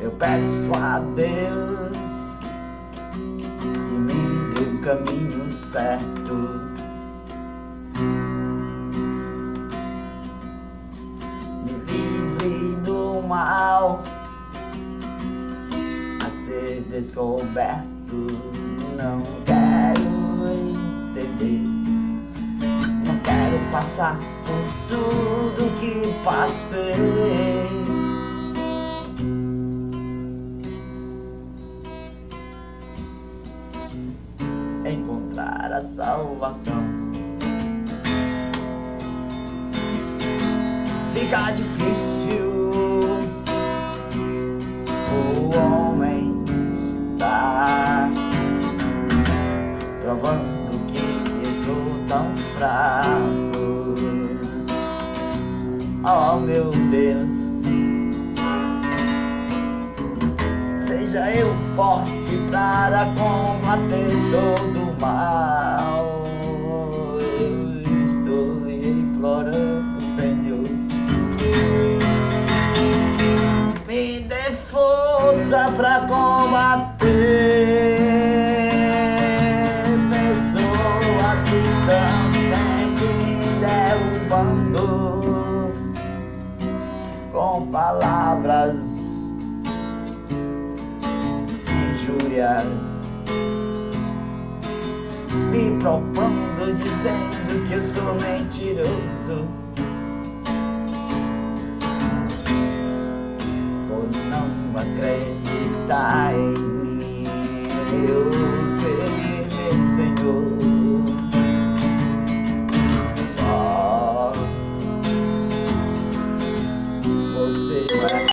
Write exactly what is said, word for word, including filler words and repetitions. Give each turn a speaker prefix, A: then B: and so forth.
A: Eu peço a Deus que me dê o caminho certo. Me livre do mal a ser descoberto. Não quero entender, não quero passar por tudo que passei. Encontrar a salvação fica difícil. O homem está provando que eu sou tão fraco. Oh meu Deus, seja eu forte para combater todo o mal. Eu estou implorando, Senhor, me dê força para combater pessoas que estão sempre me derrubando com palavras injúrias, me propondo, dizendo que eu sou mentiroso por não acreditar em mim. Eu sei, meu Senhor, só você vai